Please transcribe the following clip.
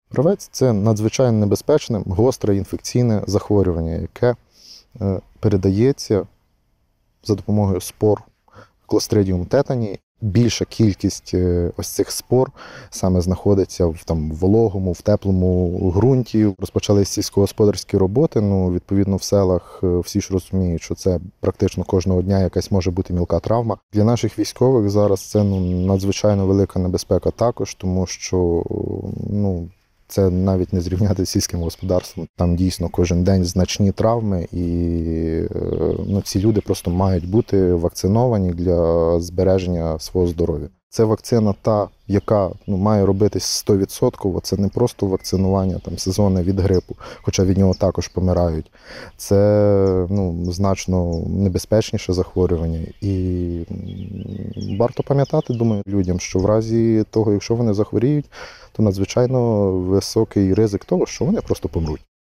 Правець – це надзвичайно небезпечне, гостре інфекційне захворювання, яке передається за допомогою спор Clostridium tetani. Більша кількість ось цих спор саме знаходиться в вологому, в теплому ґрунті. Розпочалися сільськогосподарські роботи. Відповідно, в селах всі ж розуміють, що це практично кожного дня якась може бути мілка травма. Для наших військових зараз це надзвичайно велика небезпека також, тому що це навіть не зрівняти з сільським господарством. Там дійсно кожен день значні травми, і ці люди просто мають бути вакциновані для збереження свого здоров'я. Це вакцина та, яка має робитись 100%. Це не просто вакцинування сезонне від грипу, хоча від нього також помирають. Це значно небезпечніше захворювання. І варто пам'ятати, думаю, людям, що в разі того, якщо вони захворіють, то надзвичайно високий ризик того, що вони просто помруть.